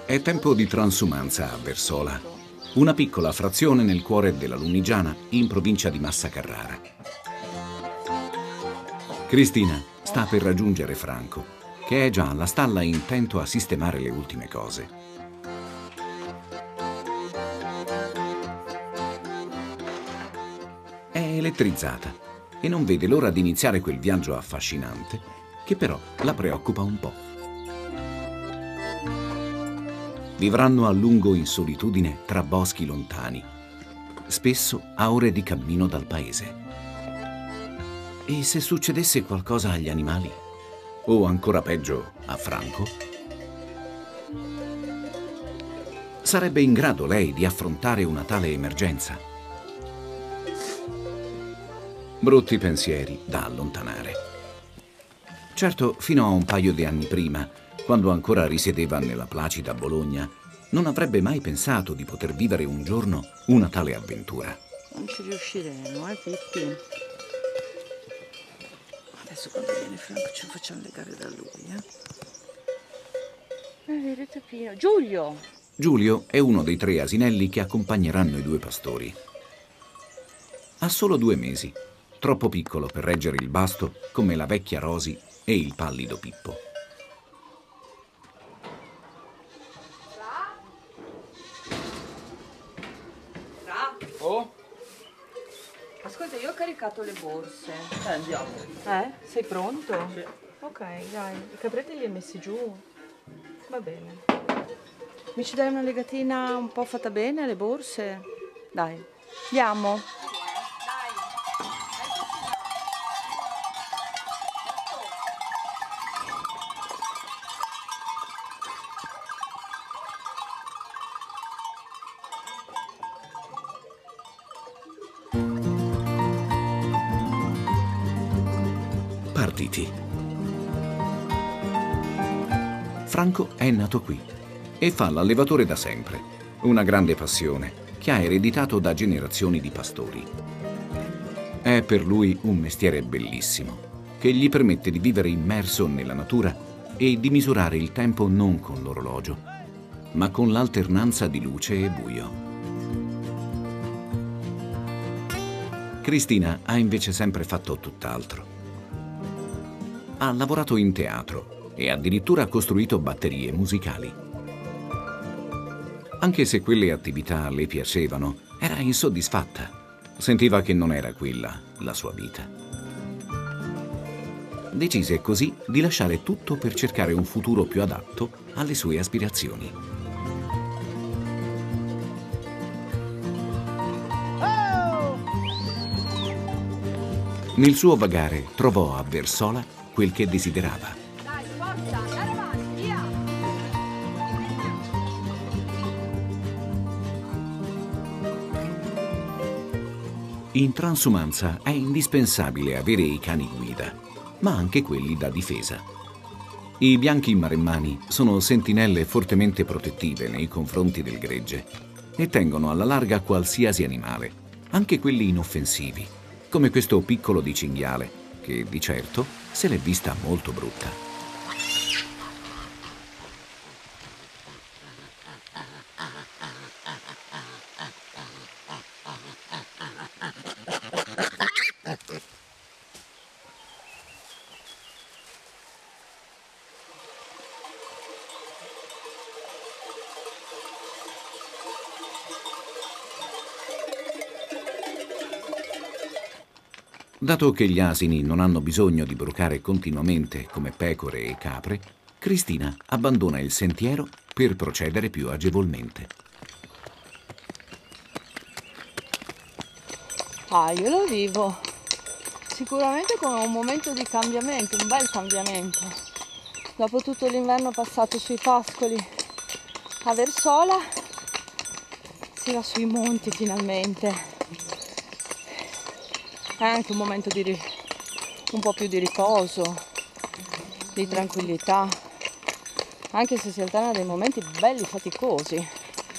È tempo di transumanza a Versola, una piccola frazione nel cuore della Lunigiana, in provincia di Massa Carrara. Cristina sta per raggiungere Franco, che è già alla stalla intento a sistemare le ultime cose. È elettrizzata e non vede l'ora di iniziare quel viaggio affascinante che però la preoccupa un po'. Vivranno a lungo in solitudine tra boschi lontani, spesso a ore di cammino dal paese. E se succedesse qualcosa agli animali? O ancora peggio, a Franco? Sarebbe in grado lei di affrontare una tale emergenza? Brutti pensieri da allontanare. Certo, fino a un paio di anni prima, quando ancora risiedeva nella placida Bologna, non avrebbe mai pensato di poter vivere un giorno una tale avventura. Non ci riusciremo, Pippi? Adesso quando viene Franco ci facciamo legare da lui, Vedi, Pino. Giulio! Giulio è uno dei 3 asinelli che accompagneranno i 2 pastori. Ha solo 2 mesi, troppo piccolo per reggere il basto come la vecchia Rosi e il pallido Pippo. Oh? Ascolta, io ho caricato le borse. Andiamo. Sei pronto? Sì. Ok, dai. I capretti li hai messi giù? Va bene. Mi ci dai una legatina un po' fatta bene alle borse? Dai. Andiamo? Partiti. Franco è nato qui e fa l'allevatore da sempre, una grande passione che ha ereditato da generazioni di pastori. È per lui un mestiere bellissimo, che gli permette di vivere immerso nella natura e di misurare il tempo non con l'orologio, ma con l'alternanza di luce e buio. Cristina ha invece sempre fatto tutt'altro. Ha lavorato in teatro e addirittura costruito batterie musicali. Anche se quelle attività le piacevano, era insoddisfatta. Sentiva che non era quella la sua vita. Decise così di lasciare tutto per cercare un futuro più adatto alle sue aspirazioni. Nel suo vagare trovò a Versola quel che desiderava. Dai, forza, andare avanti, via! In transumanza è indispensabile avere i cani guida, ma anche quelli da difesa. I bianchi maremmani sono sentinelle fortemente protettive nei confronti del gregge e tengono alla larga qualsiasi animale, anche quelli inoffensivi, come questo piccolo di cinghiale, che di certo se l'è vista molto brutta. Dato che gli asini non hanno bisogno di brucare continuamente come pecore e capre, Cristina abbandona il sentiero per procedere più agevolmente. Io lo vivo sicuramente come un momento di cambiamento, un bel cambiamento. Dopo tutto l'inverno passato sui pascoli a Versola, si va sui monti finalmente. È anche un momento un po' più di riposo, di tranquillità, anche se si alternano dei momenti belli faticosi,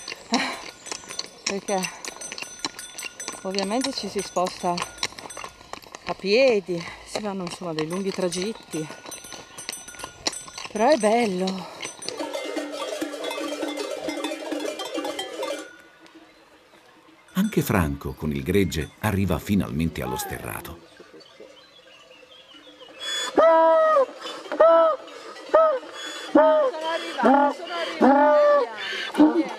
perché ovviamente ci si sposta a piedi, si fanno insomma dei lunghi tragitti, però è bello. Anche Franco, con il gregge, arriva finalmente allo sterrato. Sono arrivati, vieni.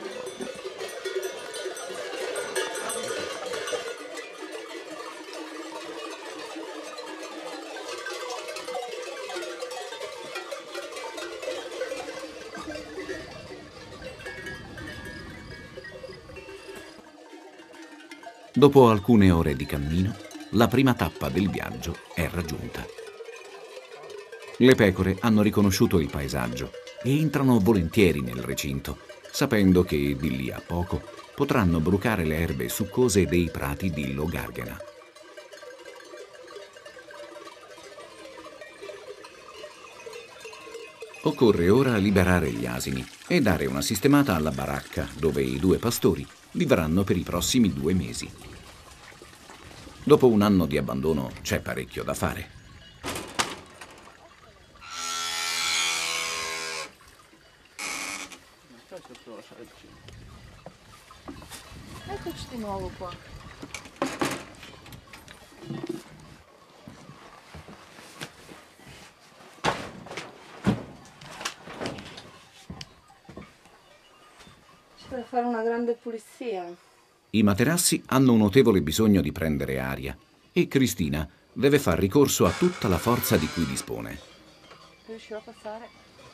Dopo alcune ore di cammino, la prima tappa del viaggio è raggiunta. Le pecore hanno riconosciuto il paesaggio e entrano volentieri nel recinto, sapendo che di lì a poco potranno brucare le erbe succose dei prati di Lo-Gargena. Occorre ora liberare gli asini e dare una sistemata alla baracca dove i due pastori vivranno per i prossimi 2 mesi. Dopo un anno di abbandono c'è parecchio da fare. Eccoci di nuovo qua. C'è da fare una grande pulizia. I materassi hanno un notevole bisogno di prendere aria e Cristina deve far ricorso a tutta la forza di cui dispone. Riuscirò a passare?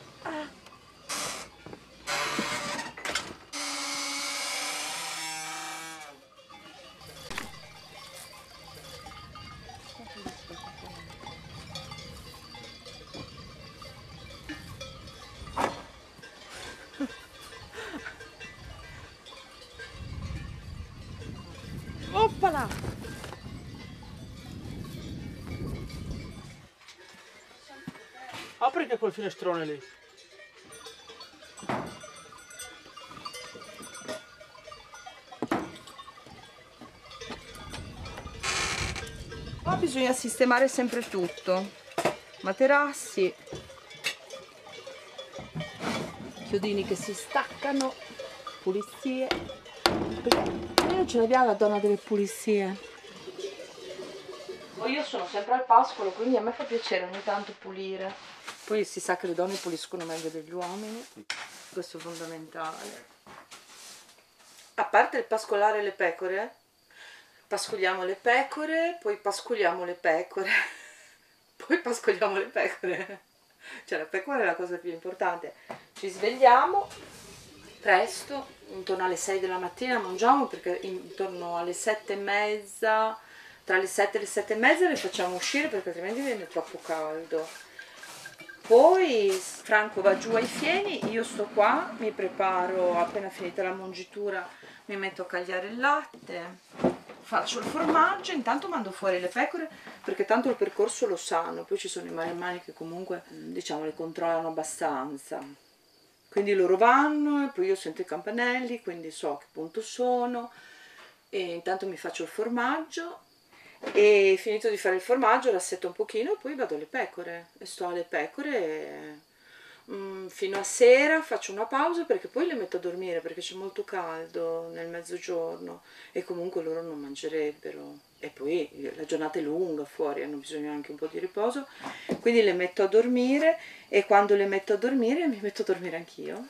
Oppala! Apri che quel finestrone lì. Qua bisogna sistemare sempre tutto. Materassi, chiodini che si staccano, pulizie. Noi non ce l'abbiamo la donna delle pulizie. Io sono sempre al pascolo, quindi a me fa piacere ogni tanto pulire. Poi si sa che le donne puliscono meglio degli uomini, questo è fondamentale. A parte il pascolare le pecore, pascoliamo le pecore, poi pascoliamo le pecore, poi pascoliamo le pecore. Cioè la pecora è la cosa più importante. Ci svegliamo presto, intorno alle 6 della mattina mangiamo, perché intorno alle 7:30, tra le 7 e le 7:30 le facciamo uscire perché altrimenti viene troppo caldo. Poi Franco va giù ai fieni, io sto qua, mi preparo, appena finita la mungitura mi metto a cagliare il latte, faccio il formaggio, intanto mando fuori le pecore perché tanto il percorso lo sanno, poi ci sono i maremmani che comunque diciamo le controllano abbastanza. Quindi loro vanno e poi io sento i campanelli, quindi so a che punto sono e intanto mi faccio il formaggio e finito di fare il formaggio l'assetto un pochino e poi vado alle pecore e sto alle pecore fino a sera, faccio una pausa perché poi le metto a dormire perché c'è molto caldo nel mezzogiorno e comunque loro non mangerebbero e poi la giornata è lunga fuori, hanno bisogno anche un po' di riposo, quindi le metto a dormire e quando le metto a dormire mi metto a dormire anch'io.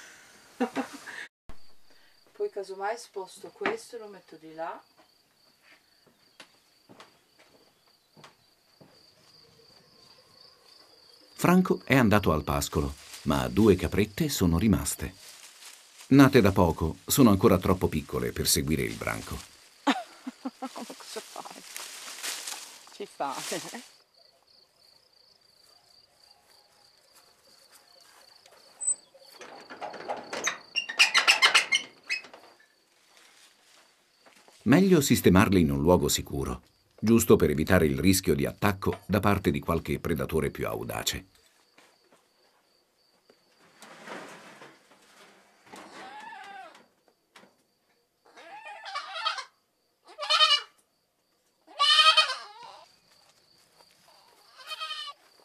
Poi casomai sposto questo e lo metto di là. Franco è andato al pascolo, ma 2 caprette sono rimaste. Nate da poco, sono ancora troppo piccole per seguire il branco. Ma cosa fai? Ci fa. Meglio sistemarle in un luogo sicuro, giusto per evitare il rischio di attacco da parte di qualche predatore più audace.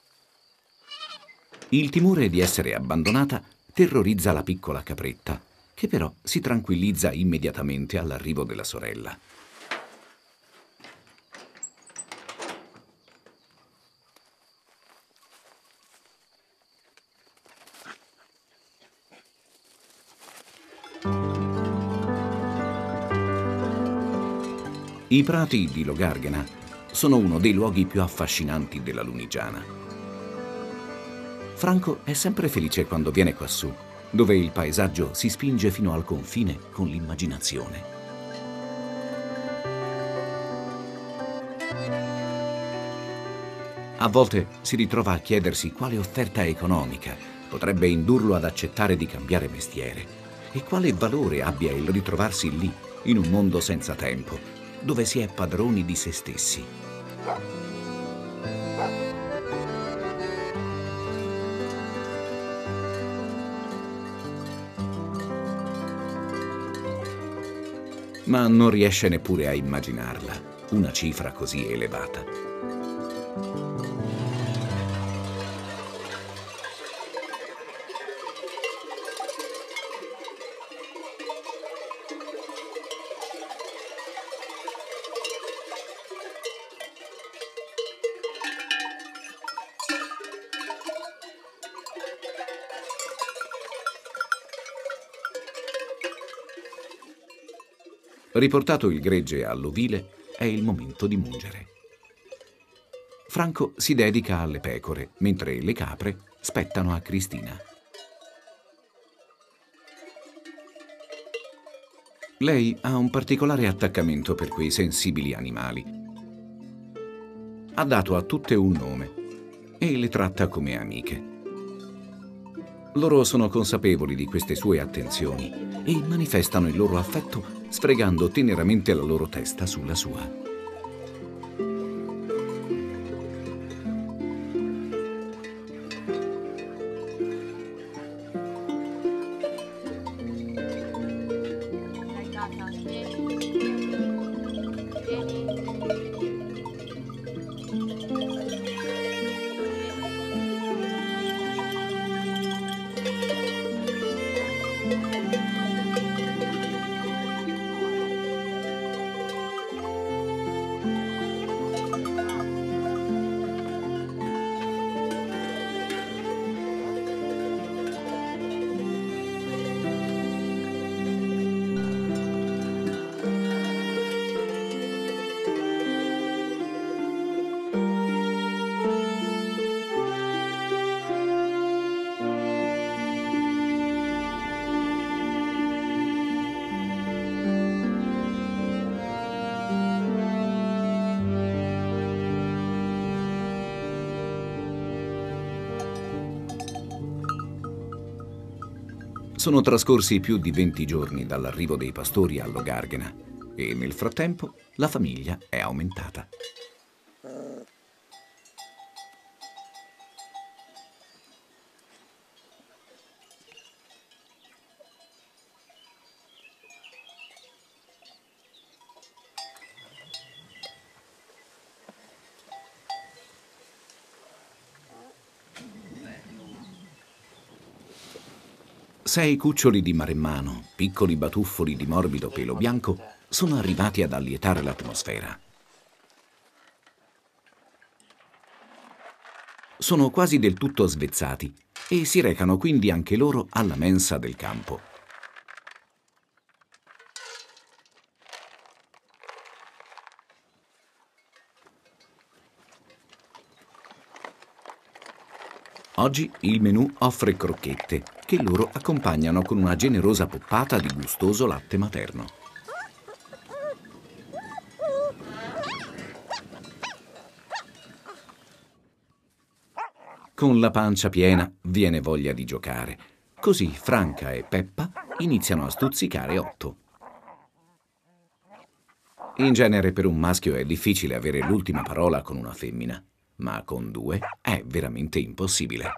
Il timore di essere abbandonata terrorizza la piccola capretta che però si tranquillizza immediatamente all'arrivo della sorella. I prati di Logargana sono uno dei luoghi più affascinanti della Lunigiana. Franco è sempre felice quando viene quassù, dove il paesaggio si spinge fino al confine con l'immaginazione. A volte si ritrova a chiedersi quale offerta economica potrebbe indurlo ad accettare di cambiare mestiere e quale valore abbia il ritrovarsi lì, in un mondo senza tempo, dove si è padroni di se stessi. Ma non riesce neppure a immaginarla, una cifra così elevata. Riportato il gregge all'ovile, è il momento di mungere. Franco si dedica alle pecore, mentre le capre spettano a Cristina. Lei ha un particolare attaccamento per quei sensibili animali. Ha dato a tutte un nome e le tratta come amiche. Loro sono consapevoli di queste sue attenzioni e manifestano il loro affetto sfregando teneramente la loro testa sulla sua. Sono trascorsi più di 20 giorni dall'arrivo dei pastori a Logargana e nel frattempo la famiglia è aumentata. Sei cuccioli di maremmano, piccoli batuffoli di morbido pelo bianco, sono arrivati ad allietare l'atmosfera. Sono quasi del tutto svezzati e si recano quindi anche loro alla mensa del campo. Oggi il menù offre crocchette che loro accompagnano con una generosa poppata di gustoso latte materno. Con la pancia piena viene voglia di giocare. Così Franca e Peppa iniziano a stuzzicare Otto. In genere per un maschio è difficile avere l'ultima parola con una femmina, ma con due è veramente impossibile.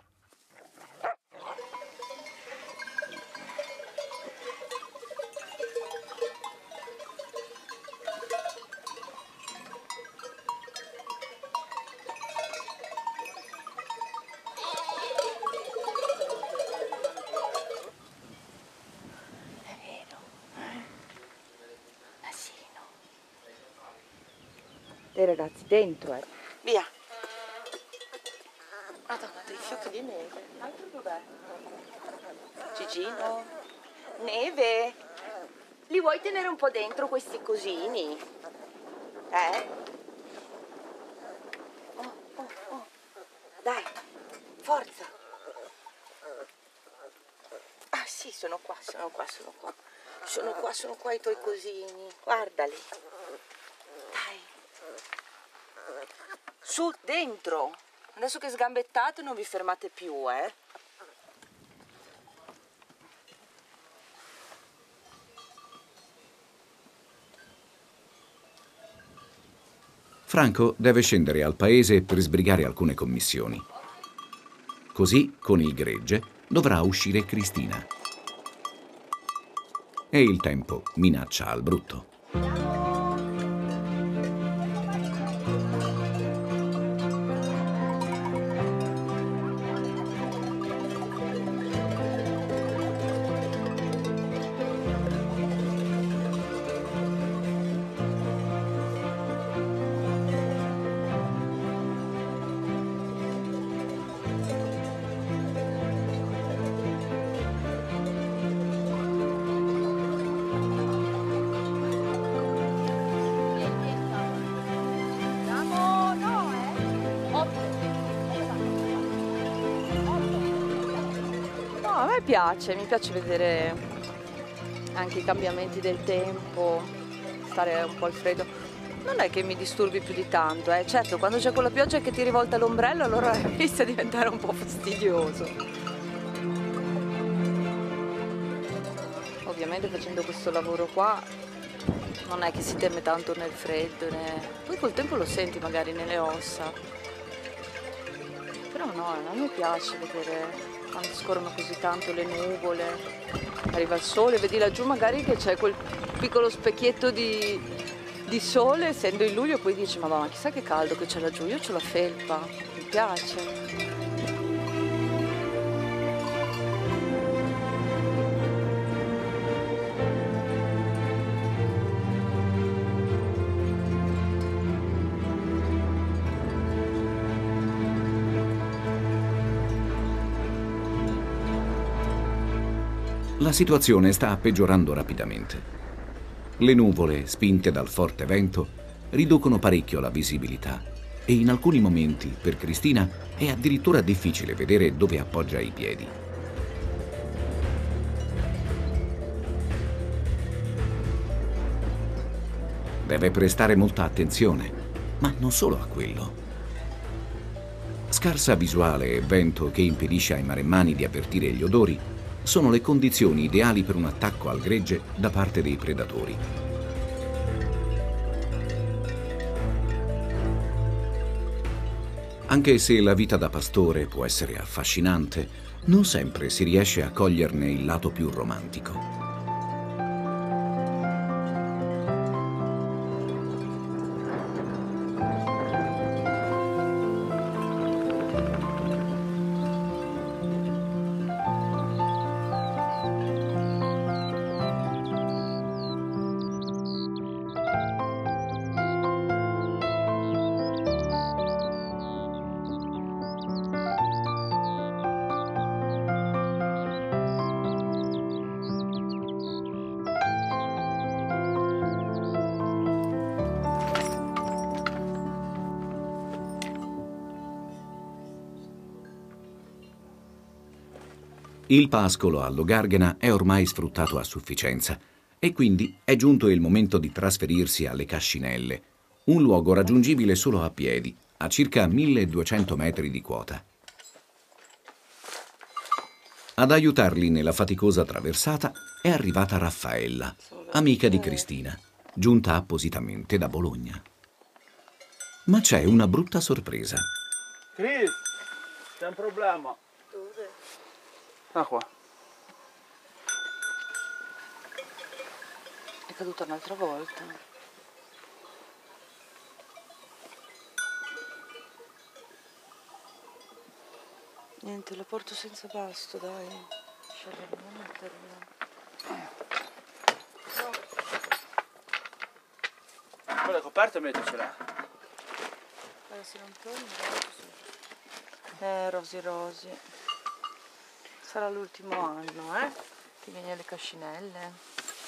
dei ragazzi dentro, Via. Madonna, dei fiocchi di neve. L'altro dov'è? Gigino? Neve? Li vuoi tenere un po' dentro questi cosini? Oh. Dai, forza. Ah sì, sono qua. Sono qua i tuoi cosini. Guardali. Dai. Su, dentro. Adesso che sgambettate non vi fermate più, Franco deve scendere al paese per sbrigare alcune commissioni. Così, con il gregge, dovrà uscire Cristina. E il tempo minaccia al brutto. Mi piace vedere anche i cambiamenti del tempo, stare un po' al freddo. Non è che mi disturbi più di tanto, certo, quando c'è quella pioggia che ti rivolta l'ombrello allora inizia a diventare un po' fastidioso. Ovviamente facendo questo lavoro qua non è che si teme tanto nel freddo, poi col tempo lo senti magari nelle ossa. Però no, a me piace vedere quando scorrono così tanto le nuvole, arriva il sole, vedi laggiù magari che c'è quel piccolo specchietto di sole, essendo in luglio, poi dici Madonna, chissà che caldo che c'è laggiù, io c'ho la felpa, mi piace. La situazione sta peggiorando rapidamente. Le nuvole, spinte dal forte vento, riducono parecchio la visibilità e in alcuni momenti, per Cristina, è addirittura difficile vedere dove appoggia i piedi. Deve prestare molta attenzione, ma non solo a quello. Scarsa visuale e vento che impedisce ai maremmani di avvertire gli odori sono le condizioni ideali per un attacco al gregge da parte dei predatori. Anche se la vita da pastore può essere affascinante, non sempre si riesce a coglierne il lato più romantico. Il pascolo allo Gargana è ormai sfruttato a sufficienza e quindi è giunto il momento di trasferirsi alle Cascinelle, un luogo raggiungibile solo a piedi, a circa 1200 metri di quota. Ad aiutarli nella faticosa traversata è arrivata Raffaella, amica di Cristina, giunta appositamente da Bologna. Ma c'è una brutta sorpresa. Cris, c'è un problema. Dove? Ah, qua. È caduta un'altra volta. Niente, la porto senza basto, dai. Non metterla. Quella coperta mettercela. Guarda, se non torni, Rosy Rosy. Sarà l'ultimo anno, eh? Ti vieni alle Cascinelle.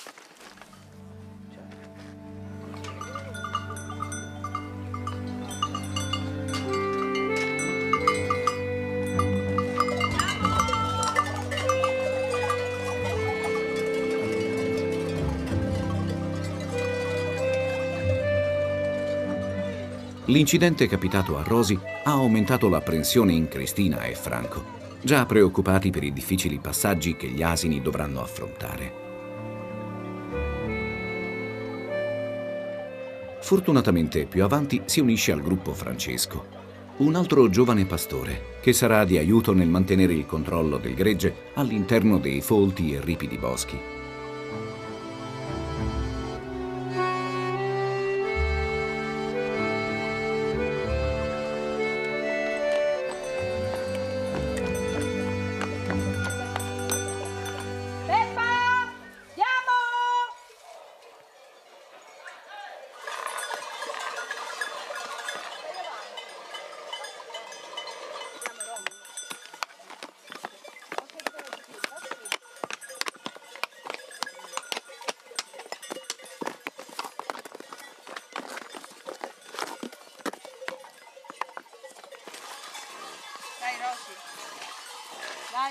L'incidente capitato a Rosy ha aumentato l'apprensione in Cristina e Franco, già preoccupati per i difficili passaggi che gli asini dovranno affrontare. Fortunatamente più avanti si unisce al gruppo Francesco, un altro giovane pastore che sarà di aiuto nel mantenere il controllo del gregge all'interno dei folti e ripidi boschi. Dai Rosy, dai.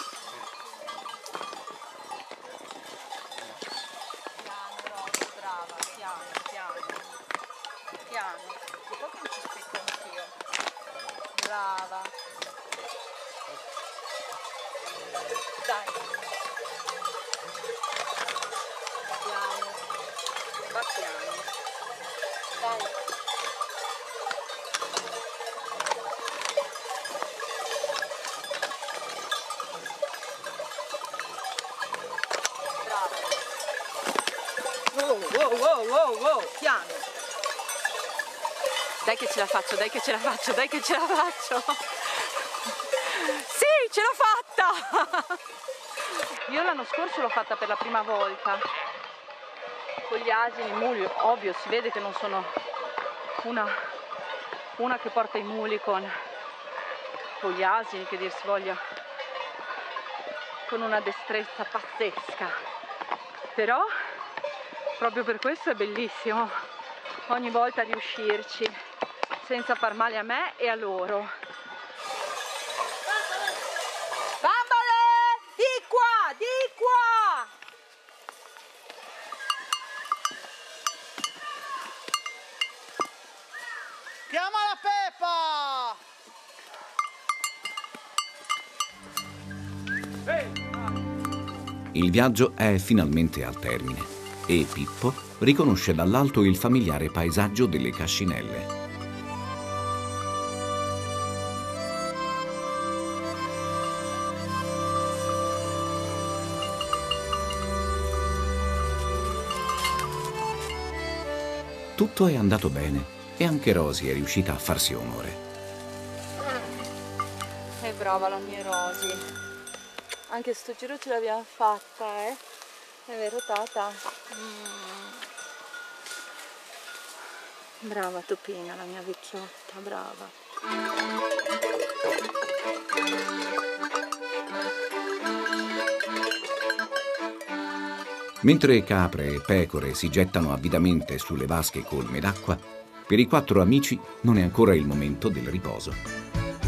Piano Rosy, brava, piano, piano. Piano, un po' che non ci spicco anch'io. Brava. Dai. Piano. Va piano. Dai. Wow, piano. Dai che ce la faccio, dai che ce la faccio, dai che ce la faccio. Sì, ce l'ho fatta. Io l'anno scorso l'ho fatta per la prima volta. Con gli asini, i muli, ovvio, si vede che non sono una che porta i muli con gli asini, che dir si voglia, con una destrezza pazzesca. Però proprio per questo è bellissimo ogni volta riuscirci senza far male a me e a loro. Bambole, di qua, di qua! Chiama la Peppa! Il viaggio è finalmente al termine e Pippo riconosce dall'alto il familiare paesaggio delle Cascinelle. Tutto è andato bene e anche Rosy è riuscita a farsi onore. È brava la mia Rosy. Anche sto giro ce l'abbiamo fatta, eh? È vero, Tata? Brava Topina, la mia vecchiotta, brava. Mentre capre e pecore si gettano avidamente sulle vasche colme d'acqua, per i 4 amici non è ancora il momento del riposo.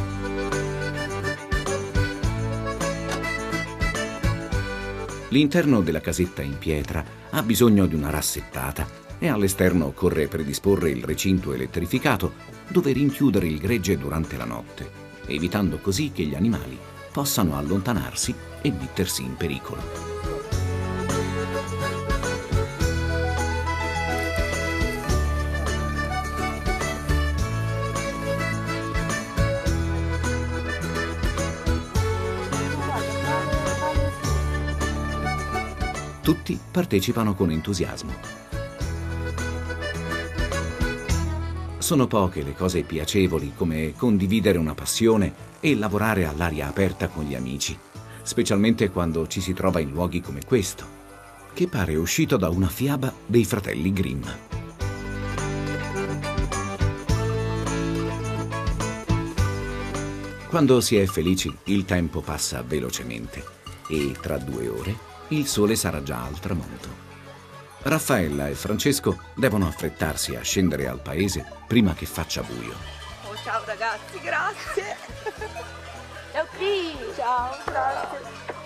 L'interno della casetta in pietra ha bisogno di una rassettata e all'esterno occorre predisporre il recinto elettrificato dove rinchiudere il gregge durante la notte, evitando così che gli animali possano allontanarsi e mettersi in pericolo. Tutti partecipano con entusiasmo. Sono poche le cose piacevoli come condividere una passione e lavorare all'aria aperta con gli amici, specialmente quando ci si trova in luoghi come questo, che pare uscito da una fiaba dei fratelli Grimm. Quando si è felici, il tempo passa velocemente e tra 2 ore il sole sarà già al tramonto. Raffaella e Francesco devono affrettarsi a scendere al paese prima che faccia buio. Oh, ciao ragazzi, grazie. Ciao Cri. Ciao, grazie.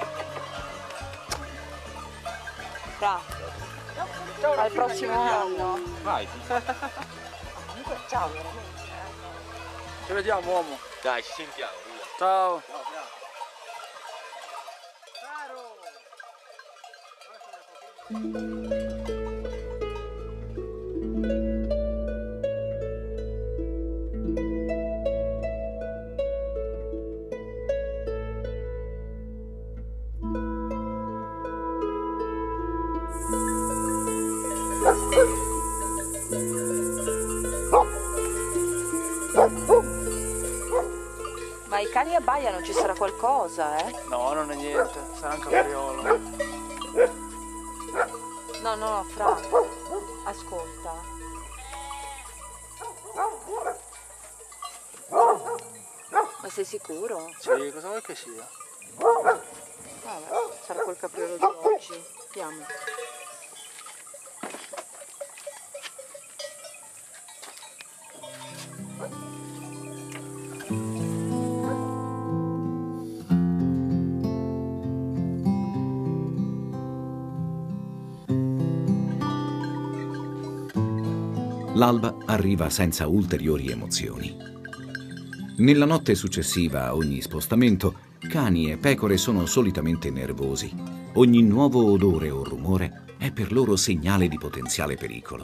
Al prossimo anno. Vai. Comunque, ciao, veramente. Ci vediamo, uomo. Dai, ci sentiamo. Via. Ciao. Ma i cani abbaiano, ci sarà qualcosa, eh? No, non è niente, sarà un capriolo. No, Fra, ascolta. Ma sei sicuro? Sì, cosa vuoi che sia? Vabbè, sarà quel capriolo di oggi. Vediamo. L'alba arriva senza ulteriori emozioni. Nella notte successiva a ogni spostamento, cani e pecore sono solitamente nervosi. Ogni nuovo odore o rumore è per loro segnale di potenziale pericolo.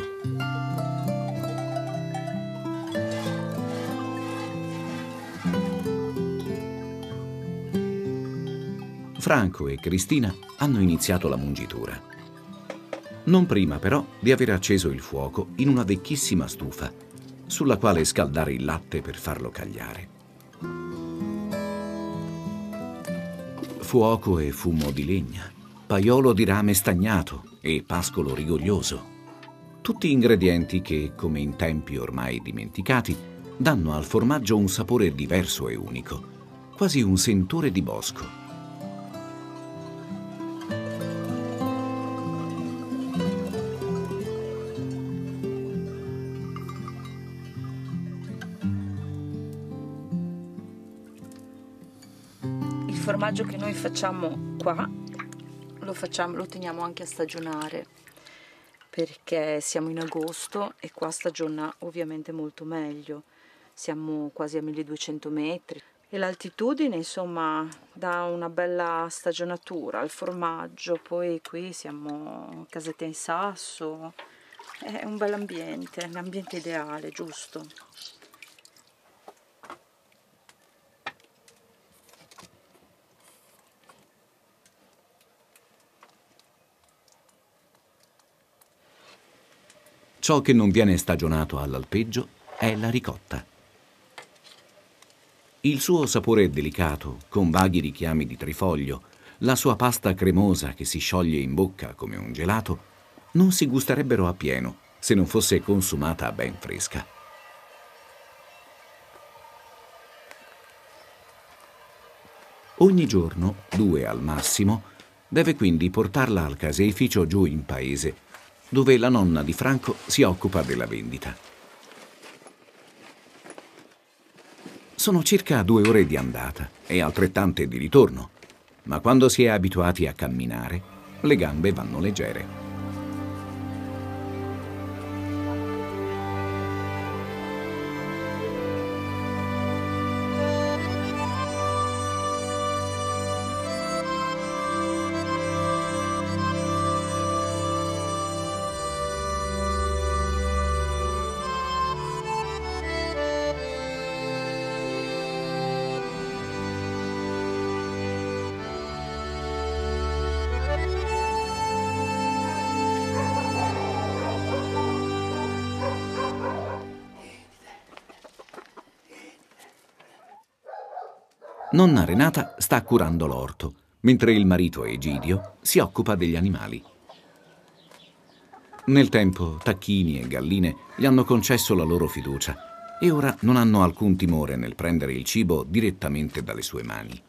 Franco e Cristina hanno iniziato la mungitura. Non prima però di aver acceso il fuoco in una vecchissima stufa, sulla quale scaldare il latte per farlo cagliare. Fuoco e fumo di legna, paiolo di rame stagnato e pascolo rigoglioso. Tutti ingredienti che, come in tempi ormai dimenticati, danno al formaggio un sapore diverso e unico, quasi un sentore di bosco. Il formaggio che noi facciamo qua lo teniamo anche a stagionare, perché siamo in agosto e qua stagiona ovviamente molto meglio. Siamo quasi a 1200 metri e l'altitudine insomma dà una bella stagionatura al formaggio. Poi qui siamo casette in sasso, è un bel ambiente, un ambiente ideale, giusto? Ciò che non viene stagionato all'alpeggio è la ricotta. Il suo sapore delicato, con vaghi richiami di trifoglio, la sua pasta cremosa che si scioglie in bocca come un gelato, non si gusterebbero appieno se non fosse consumata ben fresca. Ogni giorno, 2 al massimo, deve quindi portarla al caseificio giù in paese, dove la nonna di Franco si occupa della vendita. Sono circa 2 ore di andata e altrettante di ritorno, ma quando si è abituati a camminare, le gambe vanno leggere. Nonna Renata sta curando l'orto, mentre il marito Egidio si occupa degli animali. Nel tempo, tacchini e galline gli hanno concesso la loro fiducia e ora non hanno alcun timore nel prendere il cibo direttamente dalle sue mani.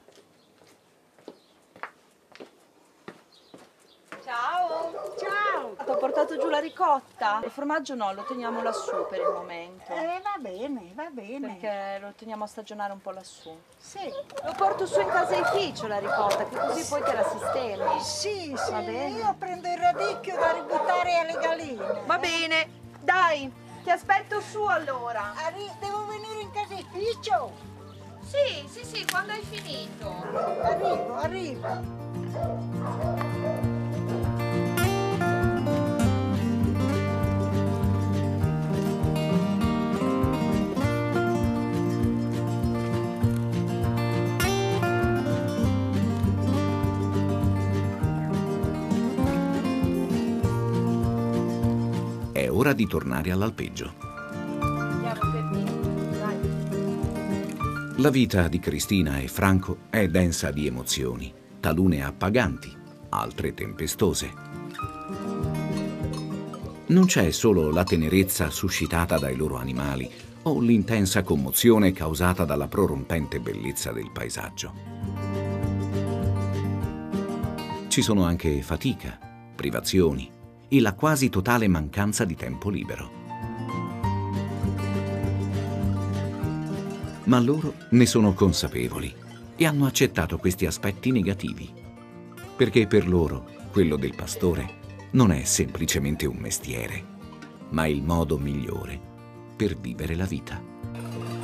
Ciao! Ciao! Ti ho portato giù la ricotta. Il formaggio no, lo teniamo lassù per il momento. Va bene, va bene. Perché lo teniamo a stagionare un po' lassù. Sì, Lo porto su in caseificio la ricotta, che così poi te la sistemi. sì, Va bene. io prendo il radicchio da ributtare alle galline. Va bene, dai, ti aspetto su allora. Devo venire in caseificio? Sì, quando hai finito. Arrivo. È ora di tornare all'alpeggio. Andiamo Peppino, dai. La vita di Cristina e Franco è densa di emozioni, talune appaganti, altre tempestose. Non c'è solo la tenerezza suscitata dai loro animali o l'intensa commozione causata dalla prorompente bellezza del paesaggio. Ci sono anche fatica, privazioni e la quasi totale mancanza di tempo libero. Ma loro ne sono consapevoli e hanno accettato questi aspetti negativi, perché per loro quello del pastore non è semplicemente un mestiere, ma il modo migliore per vivere la vita.